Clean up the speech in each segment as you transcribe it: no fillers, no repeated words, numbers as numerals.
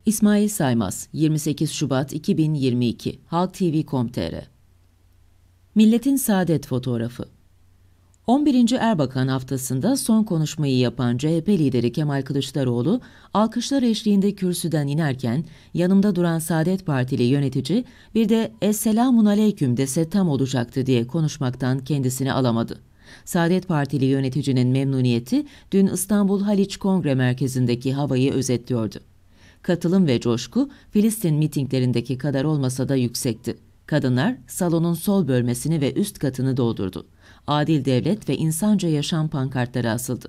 İsmail Saymaz, 28 Şubat 2022, Halk TV.com.tr. Milletin Saadet Fotoğrafı. 11. Erbakan haftasında son konuşmayı yapan CHP lideri Kemal Kılıçdaroğlu, alkışlar eşliğinde kürsüden inerken yanımda duran Saadet Partili yönetici bir de "Esselamun Aleyküm" dese tam olacaktı diye konuşmaktan kendisini alamadı. Saadet Partili yöneticinin memnuniyeti dün İstanbul Haliç Kongre Merkezi'ndeki havayı özetliyordu. Katılım ve coşku Filistin mitinglerindeki kadar olmasa da yüksekti. Kadınlar salonun sol bölmesini ve üst katını doldurdu. Adil devlet ve insanca yaşam pankartları asıldı.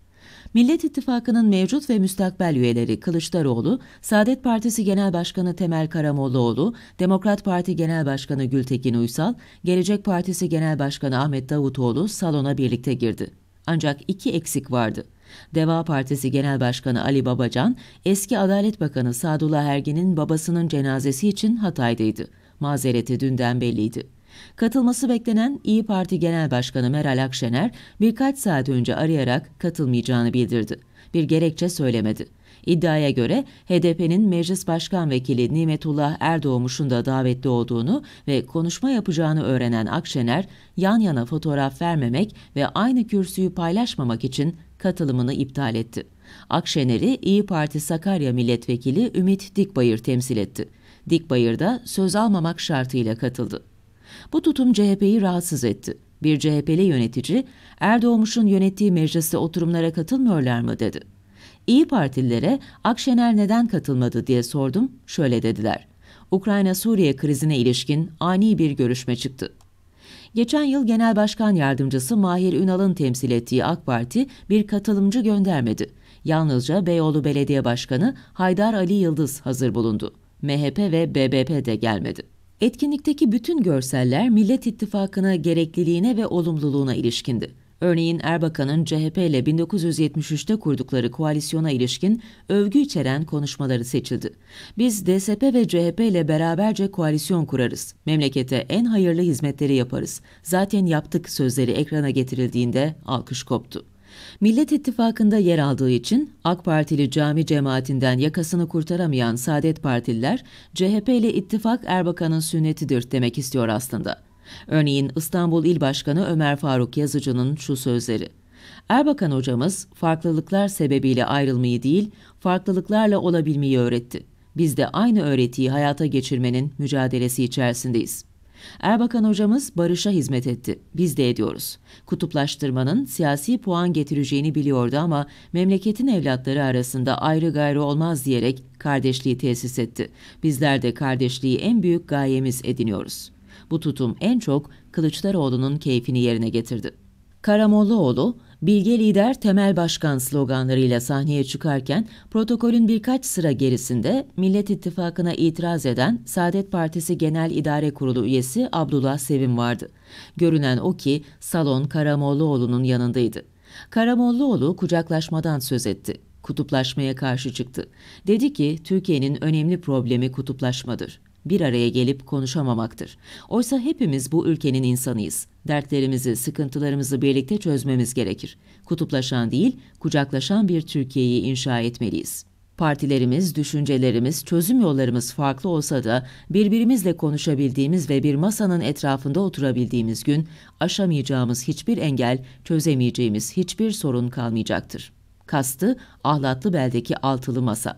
Millet İttifakı'nın mevcut ve müstakbel üyeleri Kılıçdaroğlu, Saadet Partisi Genel Başkanı Temel Karamollaoğlu, Demokrat Parti Genel Başkanı Gültekin Uysal, Gelecek Partisi Genel Başkanı Ahmet Davutoğlu salona birlikte girdi. Ancak iki eksik vardı. Deva Partisi Genel Başkanı Ali Babacan, eski Adalet Bakanı Sadullah Ergin'in babasının cenazesi için Hatay'daydı. Mazereti dünden belliydi. Katılması beklenen İyi Parti Genel Başkanı Meral Akşener birkaç saat önce arayarak katılmayacağını bildirdi. Bir gerekçe söylemedi. İddiaya göre HDP'nin Meclis Başkan Vekili Nimetullah Erdoğmuş'un da davetli olduğunu ve konuşma yapacağını öğrenen Akşener, yan yana fotoğraf vermemek ve aynı kürsüyü paylaşmamak için katılımını iptal etti. Akşener'i İyi Parti Sakarya Milletvekili Ümit Dikbayır temsil etti. Dikbayır da söz almamak şartıyla katıldı. Bu tutum CHP'yi rahatsız etti. Bir CHP'li yönetici, "Erdoğmuş'un yönettiği mecliste oturumlara katılmıyorlar mı?" dedi. İyi Partililere Akşener neden katılmadı diye sordum, şöyle dediler: Ukrayna-Suriye krizine ilişkin ani bir görüşme çıktı. Geçen yıl Genel Başkan Yardımcısı Mahir Ünal'ın temsil ettiği AK Parti bir katılımcı göndermedi. Yalnızca Beyoğlu Belediye Başkanı Haydar Ali Yıldız hazır bulundu. MHP ve BBP de gelmedi. Etkinlikteki bütün görseller Millet İttifakı'na gerekliliğine ve olumluluğuna ilişkindi. Örneğin Erbakan'ın CHP ile 1973'te kurdukları koalisyona ilişkin övgü içeren konuşmaları seçildi. "Biz DSP ve CHP ile beraberce koalisyon kurarız. Memlekete en hayırlı hizmetleri yaparız. Zaten yaptık" sözleri ekrana getirildiğinde alkış koptu. Millet İttifakı'nda yer aldığı için AK Partili cami cemaatinden yakasını kurtaramayan Saadet Partililer, CHP ile ittifak Erbakan'ın sünnetidir demek istiyor aslında. Örneğin İstanbul İl Başkanı Ömer Faruk Yazıcı'nın şu sözleri: "Erbakan hocamız farklılıklar sebebiyle ayrılmayı değil, farklılıklarla olabilmeyi öğretti. Biz de aynı öğretiyi hayata geçirmenin mücadelesi içerisindeyiz. Erbakan hocamız barışa hizmet etti. Biz de ediyoruz. Kutuplaştırmanın siyasi puan getireceğini biliyordu ama memleketin evlatları arasında ayrı gayrı olmaz diyerek kardeşliği tesis etti. Bizler de kardeşliği en büyük gayemiz ediniyoruz." Bu tutum en çok Kılıçdaroğlu'nun keyfini yerine getirdi. Karamollaoğlu, "Bilge lider, temel başkan" sloganlarıyla sahneye çıkarken protokolün birkaç sıra gerisinde Millet İttifakı'na itiraz eden Saadet Partisi Genel İdare Kurulu üyesi Abdullah Sevim vardı. Görünen o ki salon Karamollaoğlu'nun yanındaydı. Karamollaoğlu kucaklaşmadan söz etti. Kutuplaşmaya karşı çıktı. Dedi ki Türkiye'nin önemli problemi kutuplaşmadır. Bir araya gelip konuşamamaktır. Oysa hepimiz bu ülkenin insanıyız. Dertlerimizi, sıkıntılarımızı birlikte çözmemiz gerekir. Kutuplaşan değil, kucaklaşan bir Türkiye'yi inşa etmeliyiz. Partilerimiz, düşüncelerimiz, çözüm yollarımız farklı olsa da birbirimizle konuşabildiğimiz ve bir masanın etrafında oturabildiğimiz gün aşamayacağımız hiçbir engel, çözemeyeceğimiz hiçbir sorun kalmayacaktır. Kastı Ahlatlıbel'deki altılı masa.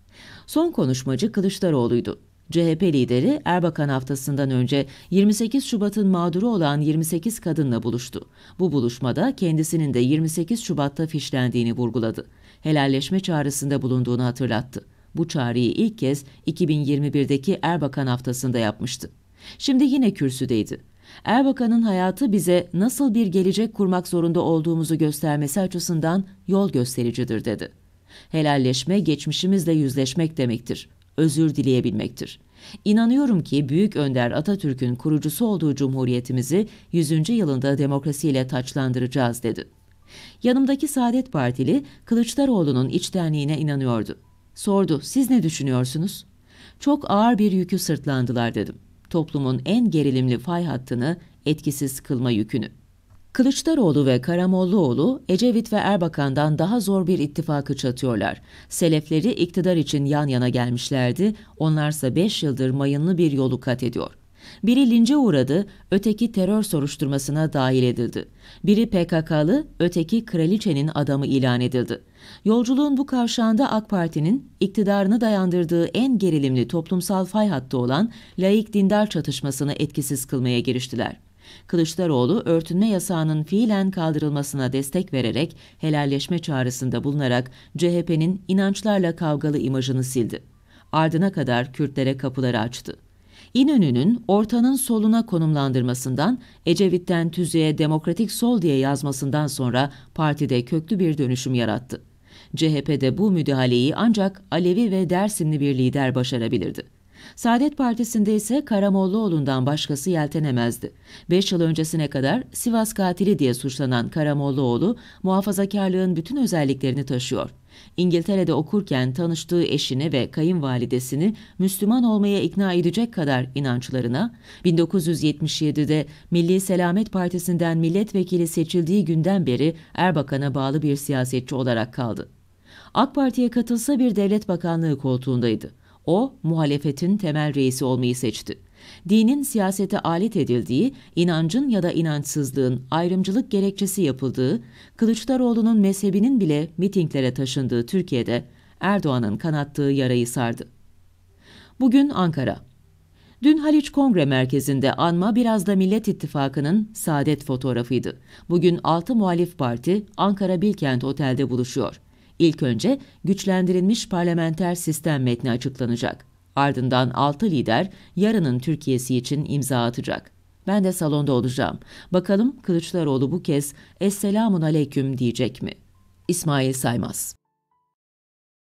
Son konuşmacı Kılıçdaroğlu'ydu. CHP lideri Erbakan haftasından önce 28 Şubat'ın mağduru olan 28 kadınla buluştu. Bu buluşmada kendisinin de 28 Şubat'ta fişlendiğini vurguladı. Helalleşme çağrısında bulunduğunu hatırlattı. Bu çağrıyı ilk kez 2021'deki Erbakan haftasında yapmıştı. Şimdi yine kürsüdeydi. Erbakan'ın hayatı bize nasıl bir gelecek kurmak zorunda olduğumuzu göstermesi açısından yol göstericidir dedi. Helalleşme geçmişimizle yüzleşmek demektir. Özür dileyebilmektir. İnanıyorum ki Büyük Önder Atatürk'ün kurucusu olduğu Cumhuriyetimizi 100. yılında demokrasiyle taçlandıracağız dedi. Yanımdaki Saadet Partili Kılıçdaroğlu'nun içtenliğine inanıyordu. Sordu, "Siz ne düşünüyorsunuz?" "Çok ağır bir yükü sırtlandılar" dedim. "Toplumun en gerilimli fay hattını etkisiz kılma yükünü." Kılıçdaroğlu ve Karamollaoğlu, Ecevit ve Erbakan'dan daha zor bir ittifakı çatıyorlar. Selefleri iktidar için yan yana gelmişlerdi, onlarsa 5 yıldır mayınlı bir yolu kat ediyor. Biri lince uğradı, öteki terör soruşturmasına dahil edildi. Biri PKK'lı, öteki kraliçenin adamı ilan edildi. Yolculuğun bu kavşağında AK Parti'nin iktidarını dayandırdığı en gerilimli toplumsal fay hattı olan laik dindar çatışmasını etkisiz kılmaya giriştiler. Kılıçdaroğlu, örtünme yasağının fiilen kaldırılmasına destek vererek helalleşme çağrısında bulunarak CHP'nin inançlarla kavgalı imajını sildi. Ardına kadar Kürtlere kapıları açtı. İnönü'nün ortanın soluna konumlandırmasından, Ecevit'ten tüzüğe demokratik sol diye yazmasından sonra partide köklü bir dönüşüm yarattı. CHP'de bu müdahaleyi ancak Alevi ve Dersimli bir lider başarabilirdi. Saadet Partisi'nde ise Karamollaoğlu'ndan başkası yeltenemezdi. 5 yıl öncesine kadar Sivas katili diye suçlanan Karamollaoğlu, muhafazakarlığın bütün özelliklerini taşıyor. İngiltere'de okurken tanıştığı eşini ve kayınvalidesini Müslüman olmaya ikna edecek kadar inançlarına, 1977'de Milli Selamet Partisi'nden milletvekili seçildiği günden beri Erbakan'a bağlı bir siyasetçi olarak kaldı. AK Parti'ye katılsa bir devlet bakanlığı koltuğundaydı. O, muhalefetin temel reisi olmayı seçti. Dinin siyasete alet edildiği, inancın ya da inançsızlığın ayrımcılık gerekçesi yapıldığı, Kılıçdaroğlu'nun mezhebinin bile mitinglere taşındığı Türkiye'de Erdoğan'ın kanattığı yarayı sardı. Bugün Ankara. Dün Haliç Kongre Merkezi'nde anma biraz da Millet İttifakı'nın saadet fotoğrafıydı. Bugün 6 muhalif parti Ankara Bilkent Otel'de buluşuyor. İlk önce güçlendirilmiş parlamenter sistem metni açıklanacak. Ardından 6 lider yarının Türkiye'si için imza atacak. Ben de salonda olacağım. Bakalım Kılıçdaroğlu bu kez "Esselamun Aleyküm" diyecek mi? İsmail Saymaz.